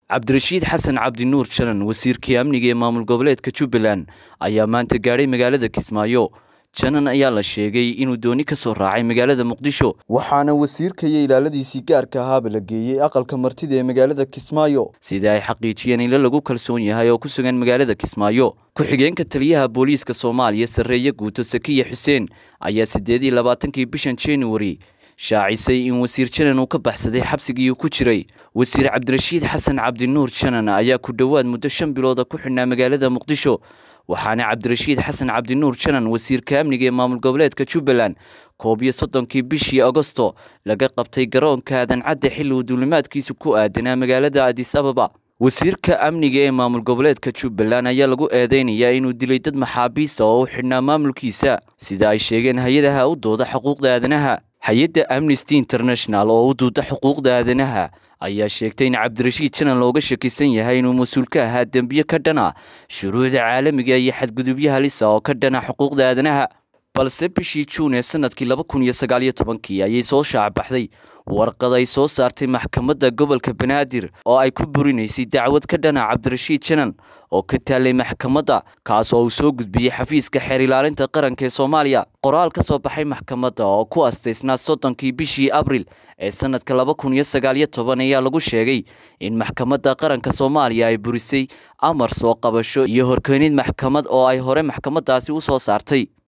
cabdirashiid xasan cabdinuur janan wasiirkii amniga ee maamul goboleedka Jubbaland ayaa maanta gaaray magaalada Kismaayo. Janan ayaa la sheegay inuu dooni ka soo raacay magaalada Muqdisho, waxaana wasiirka iyo ilaaladiisii gaarka ahaaba la geeyay aqalka martida ee magaalada Kismaayo sida ay xaqiijiyeen in lagu kalsoon yahay oo ku sugan magaalada Kismaayo. ku-xigeenka taliyaha booliiska Soomaaliya Sareeye Guuto Sakiye Xuseen ayaa 28 bishan January shaacisay in wasiir Janan uu ka baxsaday xabsigii uu ku jiray. wasiir Cabdirashiid Xasan Cabdinuur Janan ayaa ku dhawaad muddo 5 bilood ku xidhnaa magaalada Muqdisho, waxaana Cabdirashiid Xasan Cabdinuur Janan wasiirka amniga ee maamul goboleedka Jubbaland 31 bishii Agoosto laga qabtay garoonka Aadan Cadde xilli uu duulimaadkiisu ku aadanaa magaalada Addis Ababa. wasiirka amniga ee maamul goboleedka Jubbaland ayaa lagu eedeynayaa inuu dilay dad maxaabiis oo u xidhnaa maamulkiisa, sida ay sheegeen hay'adaha u dooda xuquuqda aadanaha. hay'adda Amnesty International oo u dooda xuquuqda aadanaha ayaa sheegtay in Cabdirashiid Janan looga shakisan yahay inuu mas'uul ka ahaa dambiyo ka dhana shuruucda caalamiga iyo xadgudubyo halis ah oo ka dhana xuquuqda aadanaha. balse bishii Juun ee sanadkii 2019 ayay soo shaacabaxday warqad ay soo saartay maxkamadda gobolka Banaadir oo ay ku burinaysay dacwad ka dhana Cabdirashiid Janan oo ka taalay maxkamadda, kaas oo uu soo gudbiyay xafiiska xeer ilaalinta qaranka ee Soomaaliya. qoraal ka soo baxay maxkamadda oo ku asteysnaa 30 bishii Abriil ee sanadka 2019 ayaa lagu sheegay in maxkamadda qaranka Soomaaliya ay burisay amar soo qabasho iyo horkeenid maxkamad oo ay hore maxkamaddaasi u soo saartay.